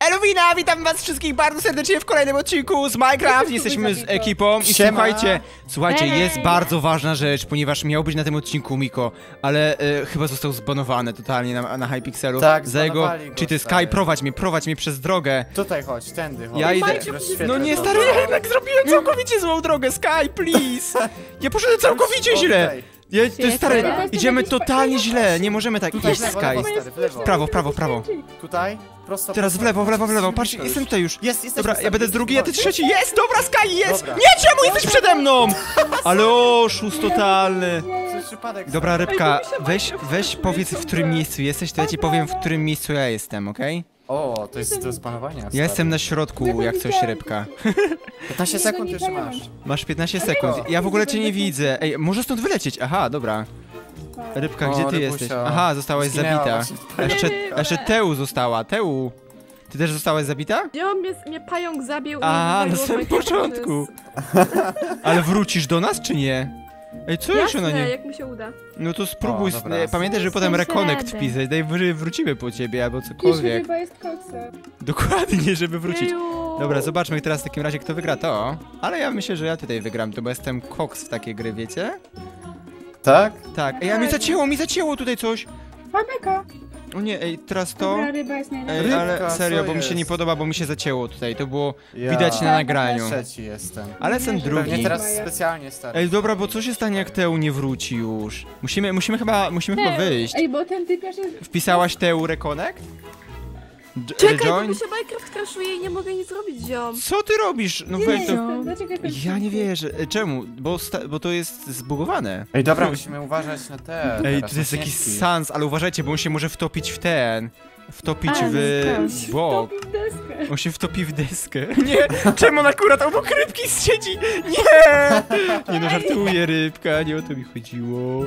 Eluwina, witam was wszystkich bardzo serdecznie w kolejnym odcinku z Minecraft. Jesteśmy z ekipą i słuchajcie, jest bardzo ważna rzecz, ponieważ miał być na tym odcinku Miko, ale chyba został zbanowany totalnie na Hypixelu. Tak, za jego cheaty. Sky, prowadź mnie przez drogę. Tutaj chodź, tędy chodź. Ja idę. No nie, stary, ja jednak zrobiłem całkowicie złą drogę, Sky, please. Ja poszedłem całkowicie źle. Stary, idziemy totalnie źle, nie możemy tak iść, Sky. Prawo. Tutaj? Prosto. Teraz w lewo. Patrz, jestem tutaj już. Jest. Dobra, ja będę drugi, a ty trzeci. Jest! Dobra, Sky, jest! Dobra. Nie, czemu jesteś przede mną? Ale oszust totalny. Dobra, Rybka, weź powiedz, w którym miejscu jesteś, to ja ci powiem, w którym miejscu ja jestem, okej? O, to jest do spanowania. Ja jestem na środku, jak coś, Rybka. 15 sekund jeszcze masz. Masz 15 sekund. Ja w ogóle cię nie widzę. Ej, może stąd wylecieć. Aha, dobra. Rybka, gdzie ty jesteś? Aha, zostałaś zabita. Jeszcze Teu została. Teu, ty też zostałaś zabita? Ja mnie pająk zabił. A, na samym początku. Ale wrócisz do nas, czy nie? Ej, co jeszcze na nie? Jak mi się uda. No to spróbuj. Pamiętaj, że potem reconnect wpisać. Daj, wrócimy po ciebie, albo cokolwiek. Chyba jest koksem. Dokładnie, żeby wrócić. Dobra, zobaczmy teraz w takim razie, kto wygra to. Ale ja myślę, że ja tutaj wygram, to bo jestem koks w takiej gry, wiecie? Tak? Tak. Ej, a mi zacięło tutaj coś. Pameka. O nie, ej, teraz to... Dobra, ryba jest najlepsza. Ej, ale Rybka, serio, co bo mi się jest? nie podoba, bo mi się zacięło tutaj, to było widać na nagraniu. Trzeci jestem. Ale jestem Pewnie drugi. Pewnie teraz specjalnie stary. Ej, dobra, bo co się stanie, jak Teu nie wróci już? Musimy chyba wyjść. Ej, bo ten typ jest... Wpisałaś Teu reconnect? Czekaj, bo Rejoin? mi się Minecraft crashuje i nie mogę nic zrobić, ziom. Co ty robisz? No weź to... Dlaczego jakoś... Ja nie wierzę. Czemu? Bo to jest zbugowane. Ej, dobra, musimy uważać na te. Ej, to jest jakiś sans, ale uważajcie, bo on się może wtopić w ten. Wtopić w bok. On się wtopi w deskę. Nie! Czemu on akurat obok Rybki siedzi? Nie! Nie no, żartuję, Rybka, nie o to mi chodziło.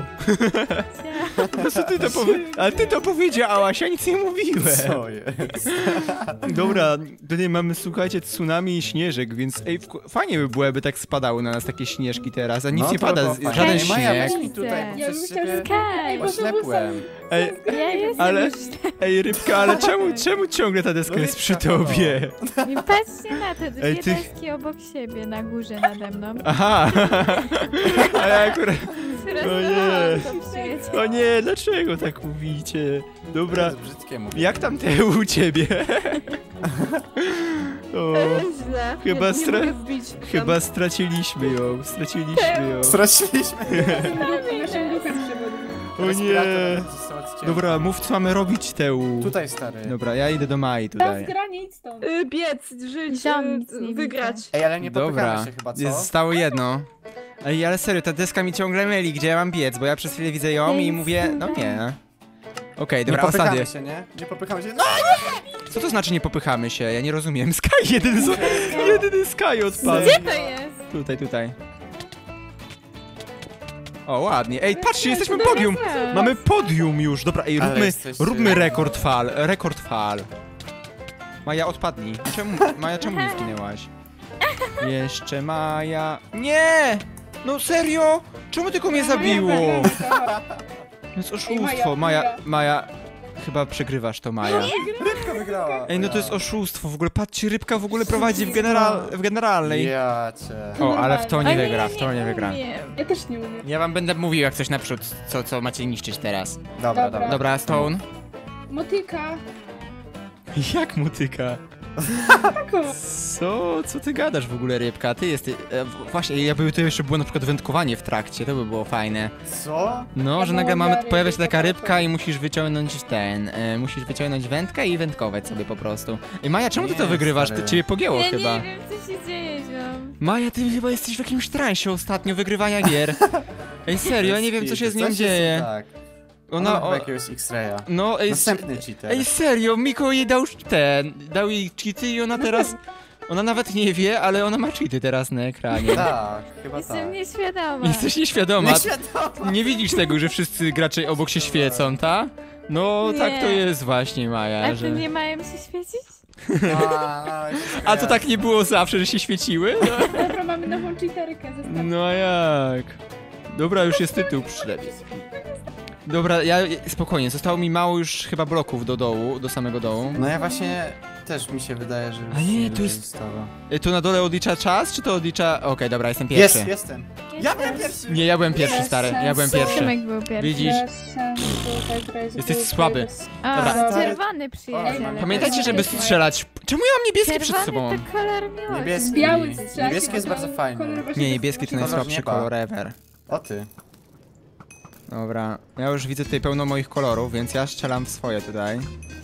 No co ty to ale ty to powiedziałaś, ja nic nie mówiłem. Co jest? Dobra, tutaj mamy, słuchajcie, tsunami i śnieżek, więc ej, fajnie by było, jakby tak spadały na nas takie śnieżki teraz, a nic nie pada, żaden Maja, śnieg. weź mi tutaj, bo Ja bym przez chciała ciebie Ej, bo to był oślepłem. Ej, Ja jestem ale, już... ej, Rybka, ale czemu ciągle ta deska jest przy tobie? Nie patrzcie na to, dwie Ej, ty- deski obok siebie, na górze nade mną. Aha, a ja akurat, Rozwalałam to przyjaciół. o nie, dlaczego tak mówicie? To Dobra, jest brzydkie mówię. jak tam Teu u ciebie? O, Źle. Chyba nie mogę wbić. chyba straciliśmy ją. Straciliśmy. Naszym duchem przewodzi. O nie. Dobra, mów, co mamy robić, Teu. Tutaj stary. Dobra, ja idę do Mai Tam tutaj. z granic stąd. Biec, żyć, Ziom, nic nie wygrać. Ej, ale nie popychamy Dobra, się chyba, co? zostało jedno. Ej, ale serio, ta deska mi ciągle myli, gdzie ja mam biec, bo ja przez chwilę widzę ją i mówię, no nie. Okej, Nie dobra, popychamy ostatnie. się, nie? Nie popychamy się. No! Co to znaczy nie popychamy się? Ja nie rozumiem. Sky, jedyny Sky odpadł. Gdzie to jest? Tutaj. O, ładnie. Ej, patrzcie, jesteśmy podium. Mamy podium już. Dobra, ej, Ale jesteście- róbmy rekord fal. Maja, odpadnij. Czemu nie zginęłaś? Jeszcze Maja. Nie! No serio? Czemu tylko mnie zabiło? To jest oszustwo. Maja, chyba przegrywasz to, Maja. Rybka wygrała. Ej, no to jest oszustwo. W ogóle patrzcie, Rybka w ogóle prowadzi w generalnej. Ja cię. O, ale w to nie Ale wygra, ja w to nie wygra. umiem. Ja też nie umiem. Ja wam będę mówił jak coś naprzód, co macie niszczyć teraz. Dobra. Dobra, Stone. Motyka. Jak motyka? Taką. Co ty gadasz w ogóle, Rybka? Ty jesteś... właśnie, jakby to jeszcze było na przykład wędkowanie w trakcie, to by było fajne. Co? No, Ja że nagle byłam pojawia się dalej, taka tylko rybka i musisz wyciągnąć musisz wyciągnąć wędkę i wędkować sobie po prostu. Ej, Maja, czemu ty to Nie, wygrywasz? stary. Ty ciebie pogięło Ja chyba. nie wiem, co się dzieje, ziom. Maja, ty chyba jesteś w jakimś transie ostatnio wygrywania gier. Ej, serio, ja nie wiem co się z nią Coś jest dzieje. Tak. Ona... Ona ma jakiegoś X-raya. No, ej, Następny cheater. ej, serio, Miko jej dał jej cheaty i ona teraz... Ona nawet nie wie, ale ona ma cheaty teraz na ekranie. Tak, chyba Jestem tak. nieświadoma. Jesteś nieświadoma. Nieświadoma. Nie widzisz tego, że wszyscy gracze obok się świecą, ta? No, Nie. tak to jest właśnie, Maja, A że... tu nie mają się świecić? A to tak nie było zawsze, że się świeciły? Dobra, mamy nową cheaterkę. No a jak? Dobra, już jest tytuł przynajmniej. Dobra, spokojnie, zostało mi mało już chyba bloków do dołu, do samego dołu. No ja właśnie też mi się wydaje, że już A nie, to dłużej jest- zostało. Tu na dole odlicza czas, czy to odlicza... Okej, dobra, jestem pierwszy. Jestem. Ja byłem pierwszy! Nie, ja byłem pierwszy, stary, ja byłem pierwszy. Szymek był pierwszy. Widzisz? Jesteś słaby. A, Dobra. czerwony przyjaciel. Pamiętajcie, żeby strzelać. Czemu ja mam niebieski przed sobą? Czerwony to kolor miłości. Niebieski. Biały strzelacie, Niebieski jest bo bardzo fajny. kolor właśnie Nie, niebieski to Kolor najsłabszy nieba. kolor ever. O ty. Dobra, ja już widzę tutaj pełno moich kolorów, więc ja strzelam w swoje tutaj.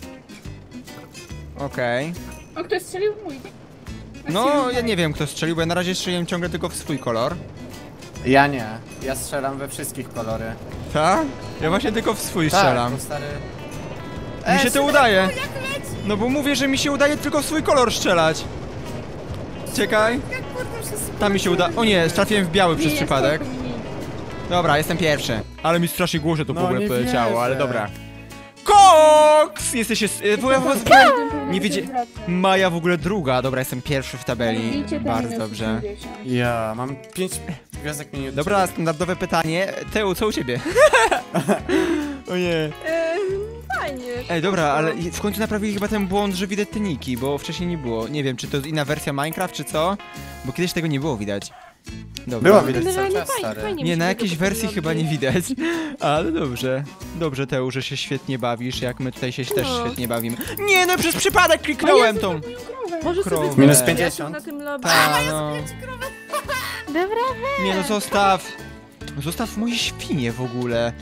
Okej. O, ktoś strzelił w mój. A No, strzelił w ja mój. nie wiem kto strzelił, bo ja na razie strzeliłem ciągle tylko w swój kolor. Ja nie. Ja strzelam we wszystkich kolory. Tak? Ja właśnie tylko w swój strzelam. bo stary... Mi się to udaje. No bo mówię, że mi się udaje tylko w swój kolor strzelać. Czekaj. Tam mi się uda... O nie, trafiłem w biały przez Nie, przypadek. spoko, nie. Dobra, jestem pierwszy. Ale mi strasznie głośno to w No, ogóle nie poleciało, wierzę. ale dobra. Koks! Jesteś... Nie Nie wiedzie... Maja w ogóle druga. Dobra, jestem pierwszy w tabeli. Bardzo dobrze. Ja mam 5 gwiazdek mniej od Dobra, ciebie. standardowe pytanie. Teu, co u ciebie? O nie. Fajnie. Ej, dobra, ale w końcu naprawili chyba ten błąd, że widać te niki, bo wcześniej nie było. Nie wiem, czy to inna wersja Minecraft, czy co? Bo kiedyś tego nie było widać. Dobra. Było widać cały Generalnie czas, stary. fajnie. Nie, mi na się jakiejś tego wersji robi. chyba nie widać. Ale dobrze. Dobrze, Teu, że się świetnie bawisz, jak my tutaj się też No. świetnie bawimy. Nie, no przez przypadek kliknąłem tą. Może Krowę. sobie Minus zmienić 50. na tym lobby. Ta, no. Dobra, Nie, no zostaw. Zostaw moje świnie w ogóle.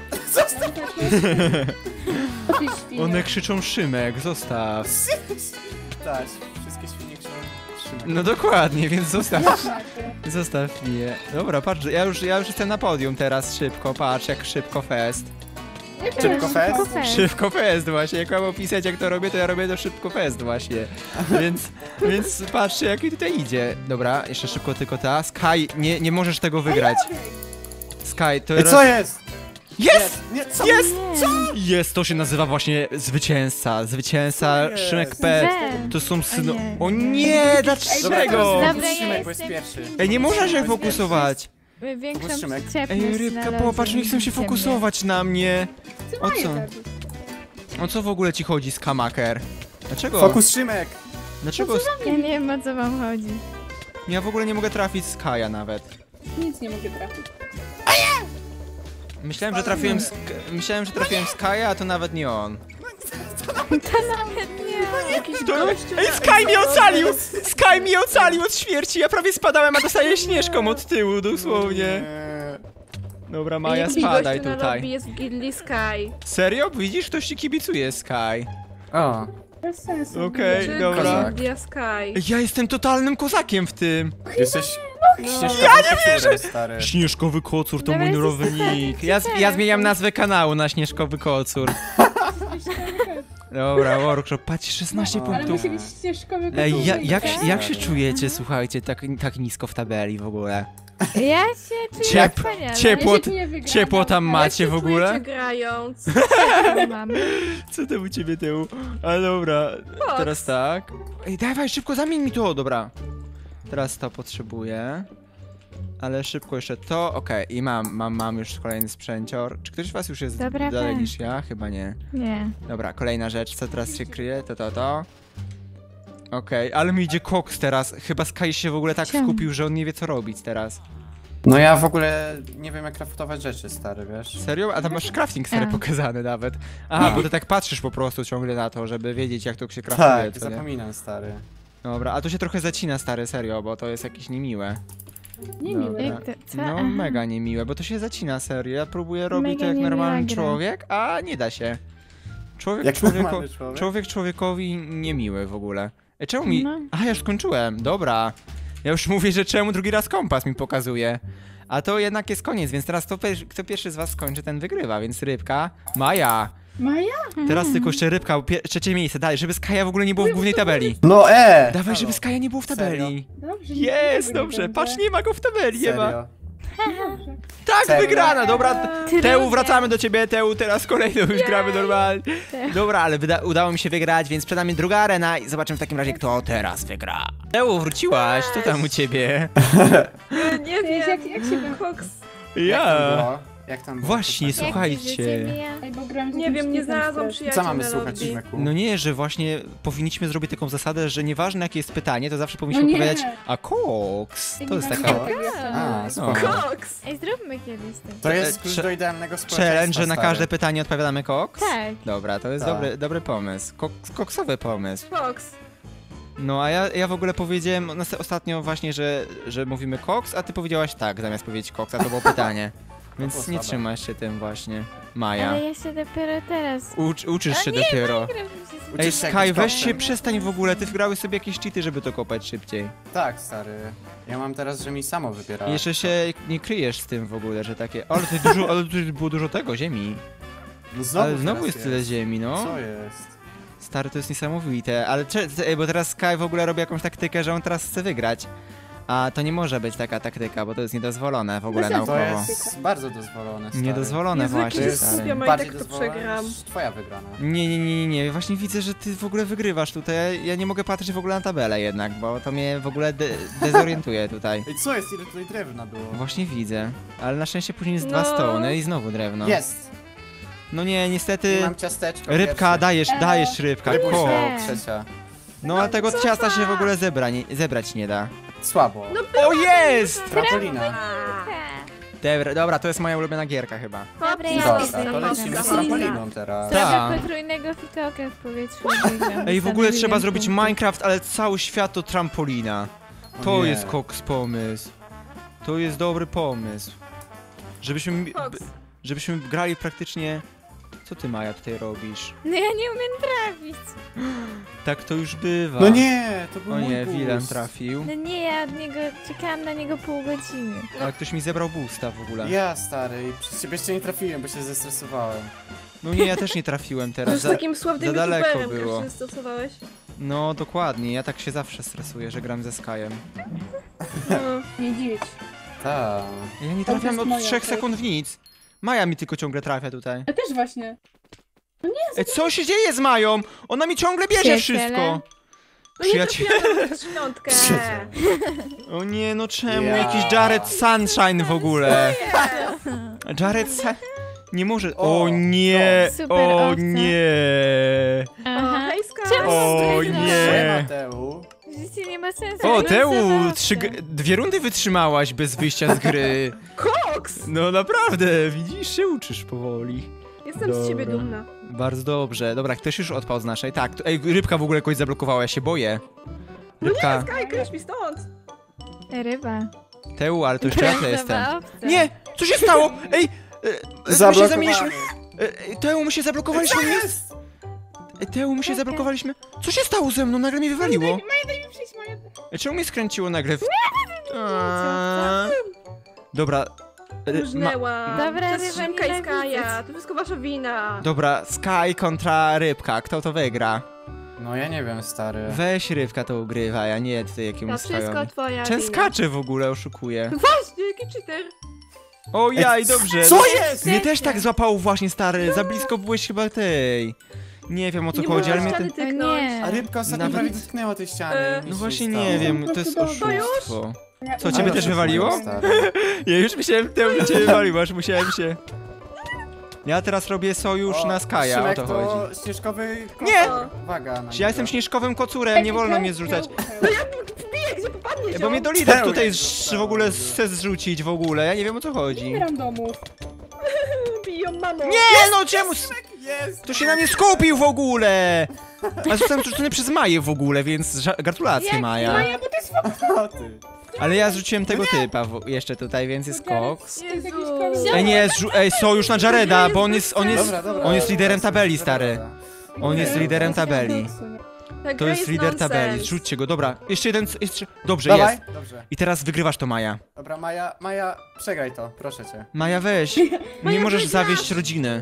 One krzyczą Szymek, zostaw. Tak, wszystkie świnie krzyczą Szymek. No dokładnie, więc zostaw. Zostaw mnie. Dobra, patrz, ja już jestem na podium teraz, szybko, patrz, jak szybko fest. Szybko fest? Szybko fest właśnie, jak mam opisać jak to robię, to ja robię to szybko fest właśnie. Więc patrzcie jak mi tutaj idzie. Dobra, jeszcze szybko tylko ta. Sky, nie możesz tego wygrać. Sky, to Ej, co jest? Jest! Nie, co? Jest! Jest, to się nazywa właśnie zwycięzca. Zwycięzca Co jest? Szymek Pet. To są syno... nie. O nie, dlaczego? Dobra, Fokus ja Szymek, bo jest jestem pierwszy. Ej, nie można się Szymek jest fokusować. Większą Fokus Szymek. przyczepność Ej, rybka, znalazłem popatrz, nie chcę się niż ciemnie. fokusować na mnie. O co? O co w ogóle ci chodzi, Skamaker? Dlaczego? Fokus Szymek! Dlaczego? Ja nie wiem, o co wam chodzi. Ja w ogóle nie mogę trafić z Kaja nawet. Nic nie mogę trafić. Myślałem, że trafiłem z Kaja, a to nawet nie on. Jakiś To... gościu Ej, na- Sky mnie ocalił! Sky mnie ocalił od śmierci! Ja prawie spadałem, a dostaję śnieżką od tyłu, dosłownie. Dobra, Maja, Jakiś spadaj gościu na tutaj. lobby jest w Gilli Sky. Serio? Widzisz, ktoś ci kibicuje, Sky. O, Bez sensu. Okej. Czy dobra. Kozak. Gildia Sky? Ja jestem totalnym kozakiem w tym. jesteś... No. Ja nie wierzę! Stary. Śnieżkowy kocur to Dobra, mój jesteś nurowy totalnym nick. Ja cycerem. zmieniam nazwę kanału na Śnieżkowy kocur. Dobra, workshop, patrz, 16 Ale punktów. musi być ścieżkowy Ej, kocur. jak się czujecie, słuchajcie, tak nisko w tabeli w ogóle? Ja się czuję Ciep- wspaniale. ciepło- Ja się nie wygadam. Ciepło tam Jak macie się w ogóle? czujecie grając? Mam. Co to u ciebie tyłu? Ale dobra, Fox. teraz tak. Ej, dawaj, szybko zamień mi to, dobra. Teraz to potrzebuję. Ale szybko jeszcze to, okej, i mam już kolejny sprzęcior. Czy ktoś z was już jest Dobra, dalej tak. niż ja? Chyba nie. Nie. Dobra, kolejna rzecz, co teraz się kryje, to. Okej, ale mi idzie koks teraz. Chyba Sky się w ogóle tak Czemu? skupił, że on nie wie co robić teraz. No ja w ogóle nie wiem jak craftować rzeczy, stary, wiesz? Serio? A tam masz crafting stary A. pokazany nawet. Aha, bo ty tak patrzysz po prostu ciągle na to, żeby wiedzieć jak to się craftuje, Tak, co nie? zapominam, stary. Dobra, a tu się trochę zacina stary, serio, bo to jest jakieś niemiłe. Nie Dobra. miłe. Jak to, co? No Aha. mega niemiłe, bo to się zacina serio. Ja próbuję robić Mega to jak niemiła normalny gra. człowiek, a nie da się. Jak normalny człowiek? Człowiek człowiekowi niemiły w ogóle. Czemu mi... No. A, ja już skończyłem, dobra. Ja już mówię, że czemu drugi raz kompas mi pokazuje. A to jednak jest koniec, więc teraz kto pierwszy z was skończy, ten wygrywa, więc rybka. Maja! Maja? Teraz tylko jeszcze rybka, trzecie miejsce, dalej, żeby Skaja w ogóle nie było w głównej tabeli. No Dawaj, żeby Skaja nie było w tabeli. Dobrze. Jest, nie dobrze, będę. patrz, nie ma go w tabeli, nie ma. Serio. Dobrze. Tak, Serio? wygrana, dobra. Ty Teu, ludzie. wracamy do ciebie, Teu, teraz kolejną już gramy normalnie. Dobra, ale udało mi się wygrać, więc przed nami druga arena i zobaczymy w takim razie, kto teraz wygra. Teu, wróciłaś, co tam u ciebie? Nie Wiesz, wiem. jak się tam... Koks. Jak tam Ja. było? Jak tam było? Właśnie, pytanie? słuchajcie. Ej, bo gram z Nie jakimś wiem, nie typem znalazłam strasznym. przyjaciół Co mamy na słuchać, lobby. Zimeku? No nie, że właśnie powinniśmy zrobić taką zasadę, że nieważne jakie jest pytanie, to zawsze No powinniśmy nie. odpowiadać, a koks. To jest taka A, spoko. Koks! Ej, zróbmy kiedyś tak. To jest klucz do idealnego społeczeństwa, challenge, że na stary. każde pytanie odpowiadamy koks? Tak. Dobra, to jest Tak. dobry pomysł. Koksowy pomysł. Koks! No a ja w ogóle powiedziałem ostatnio właśnie, że mówimy koks, a ty powiedziałaś tak, zamiast powiedzieć koks, a to było pytanie. Więc było nie słabe. trzymasz się tym właśnie. Maja. Ale ja się dopiero teraz... Uczysz się dopiero. Ej, Uczysz się Sky, jakimś weź koksem? się przestań w ogóle, ty wgrałeś sobie jakieś cheaty, żeby to kopać szybciej. Tak, stary. Ja mam teraz, że mi samo wybiera. I jeszcze się nie kryjesz z tym w ogóle, że takie... Ale tu było dużo tego, ziemi. No Ale znowu teraz jest tyle ziemi, no. Co jest? Stary, to jest niesamowite, ale bo teraz Sky w ogóle robi jakąś taktykę, że on teraz chce wygrać. A to nie może być taka taktyka, bo to jest niedozwolone w ogóle To To naukowo. jest bardzo dozwolone, stary. Niedozwolone Jezu, właśnie, jaki jest jest stary. głupio, Bardziej i tak to dozwolone przegram. niż twoja wygrana. Nie, właśnie widzę, że ty w ogóle wygrywasz tutaj. Ja nie mogę patrzeć w ogóle na tabelę jednak, bo to mnie w ogóle dezorientuje tutaj. Ej, co jest? Ile tutaj drewna było? Właśnie widzę, ale na szczęście później jest No. 2 stony i znowu drewno. Jest! No nie, niestety... Mam ciasteczko. Rybka, pierwsze. dajesz rybka, Rybka, ko. trzecia. No a tego ciasta się w ogóle zebrać nie da. Słabo. O, jest! Trampolina. Dobra, to jest moja ulubiona gierka chyba. Dobra, ja Dobra, jestem to lecimy z dobra. trampoliną teraz. Tak. Zrobię potrójnego fikołka w powietrzu. i wygram. Ej, w ogóle Dostanę trzeba milion zrobić punktów. Minecraft, ale cały świat to trampolina. O To nie. jest koks pomysł. To jest dobry pomysł. Koks! Żebyśmy grali praktycznie... Co ty, Maja, tutaj robisz? No ja nie umiem trafić. Tak to już bywa. No nie, to był O mój nie, boost. Willem trafił. No nie, ja od niego czekałam na niego pół godziny. Ale ktoś mi zebrał boosta w ogóle. Ja, stary, i przez ciebie jeszcze nie trafiłem, bo się zestresowałem. No nie, ja też nie trafiłem teraz. Z takim sławnym za daleko youtuberem było. też się stosowałeś. No dokładnie, ja tak się zawsze stresuję, że gram ze Skyem. No. Nie dziwić. Tak. Ja nie To trafiam jest od moja 3 odpowiedź. sekund w nic. Maja mi tylko ciągle trafia tutaj. Ja też właśnie. Ej, co się dzieje z Mają? Ona mi ciągle bierze Przyjaciele. wszystko. No nie Przyjaciele. trafiłam na trzciątkę. O nie, no czemu? Ja. Jakiś Jared Sunshine w ogóle. Jared Nie może... O O, nie! Super O owca. nie! O, Aha. hej, Sky! Czemu? O Cześć, nie! Mateu. Życie nie ma sensu. O, ale Teu! zabawne. 2 rundy wytrzymałaś bez wyjścia z gry. Koks! No naprawdę, widzisz, się uczysz powoli. Jestem z ciebie Dobra. dumna. Bardzo dobrze. Dobra, ktoś już odpał z naszej. Tak, ej, rybka w ogóle jakoś zablokowała, ja się boję. Rybka, Sky, kryć mi stąd! Ryba. Teu, ale to jeszcze ja tutaj jestem. Zabawca. Nie! Co się stało? Ej! My się Zablokowany. zamieniliśmy. Teu, my się zablokowaliśmy. Co jest? Teu, my się zablokowaliśmy. Co się stało ze mną? Nagle mnie wywaliło. Maja, daj mi przyjść, Maja. Czemu mnie skręciło nagle w... A. Dobra. Różnęła. Dobra, To jest ryba, Szymka i nienawidzę. Skaja. To wszystko wasza wina. Dobra, Sky kontra rybka. Kto to wygra? No ja nie wiem, stary. Weź rybka to ugrywa, ja nie tutaj To jakiemuś wszystko swoją. twoja Czemu wina. skacze w ogóle, oszukuje. Właśnie, jaki cheater. O jaj, dobrze. Co jest? Mnie też tak złapało właśnie, stary. Za blisko byłeś chyba tej. Nie wiem o co Nie chodzi, ale możesz mnie ściany ten... O tyknąć. nie. A rybka ostatnio Nawet- prawie dotknęła tej ściany. No właśnie nie wiem, to jest To już? oszustwo. Ja Co, uważam, ciebie że też to wywaliło? jest- Stary. Ja już myślałem, że cię wywalił, aż musiałem się... Ja teraz robię sojusz na Skaja, o Szymek, to chodzi. śnieżkowy kot. Nie! Uwaga na Ja niego. jestem śnieżkowym kocurem, nie wolno mnie zrzucać. Wbiję, gdzie popadnie Bo mnie do lider tutaj w ogóle chce zrzucić w ogóle, ja nie wiem o co chodzi. Nie randomów. Biją mamą. Nie, no czemu? Jest! Kto się na mnie skupił w ogóle? A zostałem zrzucony przez Maję w ogóle, więc gratulacje Maja. Maja, bo to jest O ty. Ale ja zrzuciłem tego typa jeszcze tutaj, więc jest koks. To jest jakiś Jezu. koleś. Ej nie, sojusz na Jareda, bo on jest Dobra, dobra. on jest liderem dobra, tabeli, dobra, stary. dobra. On jest liderem tabeli. Ta To gra jest lider nonsens. tabeli, rzućcie go, dobra. Jeszcze jeden, dobrze, Dawaj. jest. Dobrze. I teraz wygrywasz to, Maja. Dobra, Maja, przegraj to, proszę cię. Maja, weź. Nie możesz zawieść rodziny.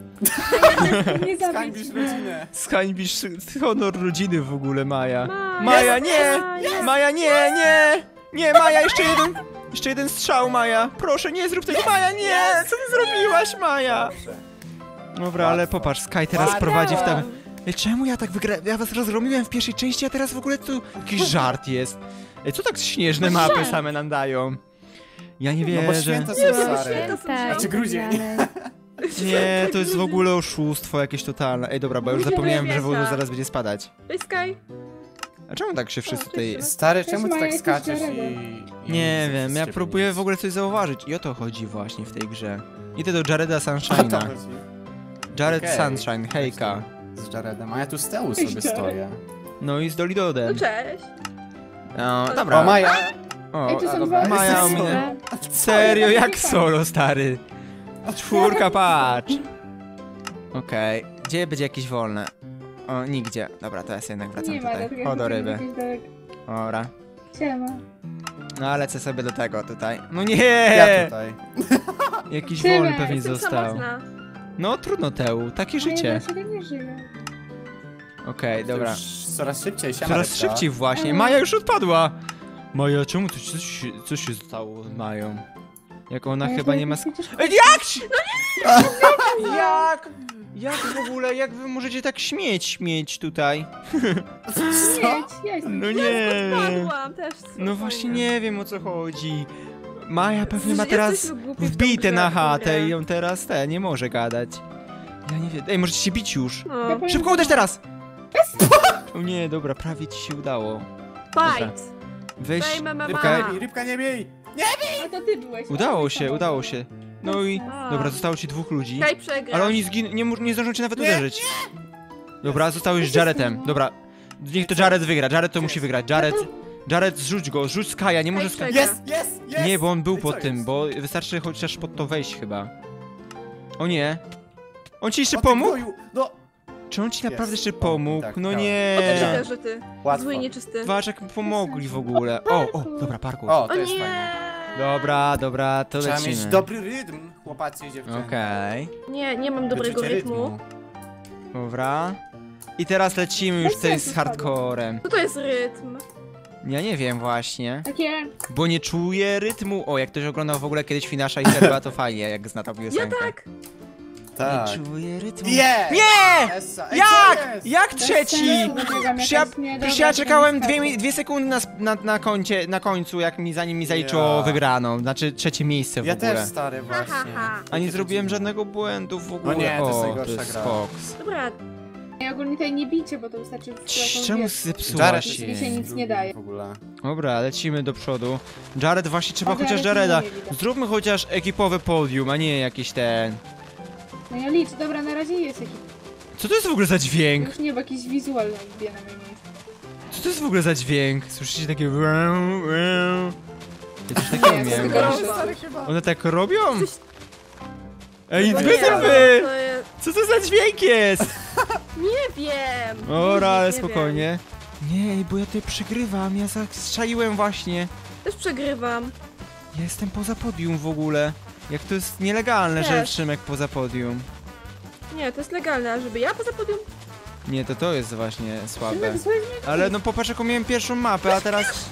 Nie zabić. Skańbisz rodzinę. Zhańbisz honor rodziny w ogóle, Maja. Maja, Maja, nie! Maja. Maja, nie, nie! Nie, Maja, jeszcze jeden strzał, Maja. Proszę, nie zrób tego, Maja, nie! Co ty zrobiłaś, Maja? Dobrze. Dobra, ale popatrz, Sky teraz Ładnie. prowadzi w tabelę. Ej, czemu ja tak wygrałem? Ja was rozgromiłem w pierwszej części, a teraz w ogóle tu jakiś żart jest. Ej, co tak śnieżne mapy same nam dają? Ja nie No bo wierzę. święta są Jezu, stare. święta są Tak, Znaczy grudzień. ale- Nie, to jest w ogóle oszustwo jakieś totalne. Ej, dobra, bo ja już zapomniałem, że woda zaraz będzie spadać. Cześć, Sky. A czemu tak się wszyscy tutaj... Stary, czemu ty Maja, tak jesteś skaczesz Jareda. i Nie wiem, ja się próbuję nic. w ogóle coś zauważyć i o to chodzi właśnie w tej grze. Idę do Jareda O to Sunshine'a. chodzi. Jared Okej. Sunshine, hejka. Z Jaredem, a ja tu z tyłu Cześć, sobie Jared. stoję. No i z No Dolidodem. cześć. No, O, dobra. Maja! O, Ej, tu są dobra, dwa Maja jesteś o mnie. solo. Serio, jak solo, stary? 4, patrz. Okej, gdzie będzie jakieś wolne? O, nigdzie. Dobra, to ja sobie jednak wracam Nie ma, tutaj. dlatego O, do ryby. jakieś daleko. Dobra. Siema. No, lecę sobie do tego tutaj. No Ja nie! tutaj. Jakiś Tyle. wolny pewnie Jestem został. samotna. No, trudno, Teu. Takie Nie, życie. dlaczego nie żyję? Okej, dobra. Już coraz szybciej, siema Coraz rybka. szybciej właśnie. Maja już odpadła. Maja, czemu co się stało z Mają? Jak ona Ale chyba to nie ma... jakoś przecież- Ej, jak? Jak? Jak w ogóle, jak wy możecie tak śmieć tutaj? Śmieć, ja jestem. No nie wiem. Padłam też. No właśnie nie wiem, o co chodzi. Maja pewnie ma Jesteśmy teraz głupi w tą wbite grę, na w tą chatę grę. i on teraz nie może gadać. Ja nie wiem. Ej, możecie się bić już. No. Szybko uderz teraz! O nie, dobra, prawie ci się udało. Fight. Weź, Daj, mama. rybka. Rybka nie bij! A to ty byłeś. Udało się, udało się. No i... A. Dobra, zostało ci 2 ludzi. Sky przegra. Ale oni nie zdążą cię nawet uderzyć. Dobra, zostałeś z Jaredem. Dobra, niech to Jared wygra. Jared to musi wygrać. Jared, zrzuć go, zrzuć Skaja, nie może Hej, Skaja. przegra. Jest! Nie, bo on był I co pod tym, jest? bo wystarczy chociaż pod to wejść chyba. O nie. On ci jeszcze O, ty pomógł? gnoju! No, Czy on ci naprawdę Jest. jeszcze pomógł? Tak, No tak. nie. O, ty czytasz, że ty. łatwo. Zły i nieczysty. Zobacz jak mu pomogli w ogóle. O, dobra, parkour. O, O to jest nie. fajne. Dobra, to Trzeba mieć lecimy. dobry rytm, chłopacy i dziewczyny. Okej. Nie mam dobrego Wyczucie rytmu. Dobra. I teraz lecimy już Bez tutaj sensu z hardcorem. Co to jest rytm? Ja nie wiem właśnie. Takie... Bo nie czuję rytmu. O, jak ktoś oglądał w ogóle kiedyś Finasza i Serba, to fajnie, jak zna tą Ja piosenkę. tak. Tak. Nie czuję rytmu. Nie! Nie! Essa. Ej, Jak? co jest? Jak bez trzeci? sensu, dobiegam Przecież jakaś ja, niedobra, przecież ja to czekałem nie 2 sekundy na końcu, zanim mi zaliczyło Ja. wygraną. Znaczy trzecie miejsce w Ja ogóle. też, stary, Ha, ha, właśnie. ha. A nie zrobiłem żadnego błędu w ogóle. nie, to jest O, najgorsza jest gra. Fox. Dobra, Ja ogólnie tutaj nie bijcie, bo to wystarczy w Czemu wiesz. zepsuła Jared się? Mi się nic nie daje. W ogóle. Dobra, lecimy do przodu. Jared, właśnie trzeba O, chociaż Jared Jareda. nie widać. Zróbmy chociaż ekipowe podium, a nie jakiś ten... No ja liczę, dobra, na razie jest jakiś... Co to jest w ogóle za dźwięk? Już nie, bo jakiś wizual wbije na moje miejsce. Co to jest w ogóle za dźwięk? Słyszycie takie... Ja też takiego Nie, miałem. to Dobra. gorsze. Stary chyba. One tak robią? Ej, No wy, nie, wy! to jest... Co to za dźwięk jest? Nie wiem. Ora, ale Nie wiem. spokojnie. Nie, bo ja tutaj przegrywam, ja zastrzeliłem właśnie. Też przegrywam. Ja jestem poza podium w ogóle. Jak to jest nielegalne, że Też. Szymek poza podium. Nie, to jest legalne, a żeby ja poza podium? Nie, to jest właśnie słabe. Szymek, złe mnie Ale no popatrz jaką miałem pierwszą mapę, a teraz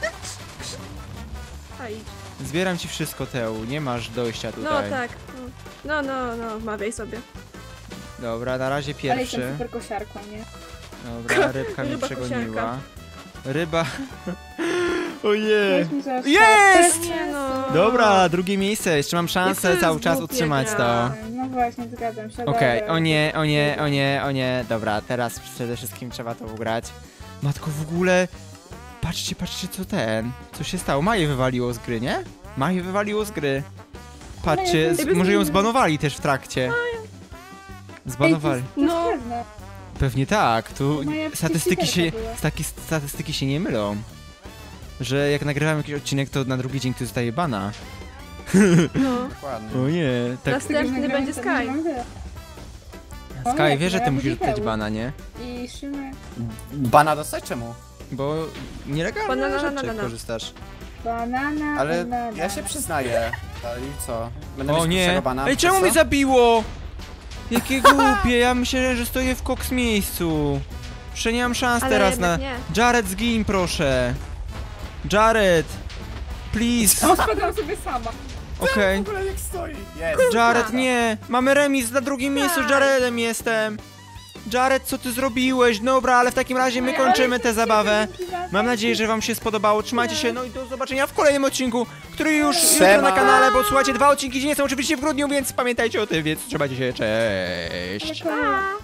A idź. zbieram ci wszystko, Teu, nie masz dojścia No tutaj. tak. No, mawiaj sobie. Dobra, na razie Ale jestem pierwszy. super kosiarką, nie? Dobra, rybka mnie Ryba przegoniła. kosiarka. Ryba... Ojej. Weź mi zaraz Jest! Nie no. Dobra, drugie miejsce, jeszcze mam Jak szansę to jest cały czas głupia utrzymać gra. to. No właśnie, zgadzam się. Okej, dobra. o nie. Dobra, teraz przede wszystkim trzeba to ugrać. Matko, w ogóle... Patrzcie, co się stało? Maję wywaliło z gry, nie? Maję wywaliło z gry. Patrzcie, Ej, bez może ją winy. zbanowali też w trakcie. Zbanowali. No. No. Pewnie tak, tu Maja statystyki się, przecież statystyki się nie mylą. Że jak nagrywam jakiś odcinek, to na drugi dzień ktoś zostaje bana. No. Dokładnie. O nie, tak... Następny będzie Sky. Sky, wiesz, że ty ja musisz będę dostać Teu. bana, nie? I Szymek, Bana dostać czemu? Bo nielegalnie Banana, rzeczy banana. korzystasz. banana, Ale banana. ja się przyznaję. Ale i co? Będę O mieć nie! pierwszego bana? Ej, czemu Co? mnie zabiło? Jakie głupie, ja myślę, że stoję w koks miejscu. Przecież nie mam szans Ale teraz na... jednak nie. Jared, zgin proszę. Jared! Please! O, spadłam sobie sama. Okej. W ogóle jak stoi. Jest. Jared, nie! Mamy remis na drugim miejscu z Jaredem jestem! Jared, co ty zrobiłeś? Dobra, ale w takim razie my kończymy tę zabawę. Mam nadzieję, że wam się spodobało. Trzymajcie się, no i do zobaczenia w kolejnym odcinku, który już jutro na kanale, bo słuchajcie, 2 odcinki nie są oczywiście w grudniu, więc pamiętajcie o tym, więc trzymajcie się, cześć! Pa.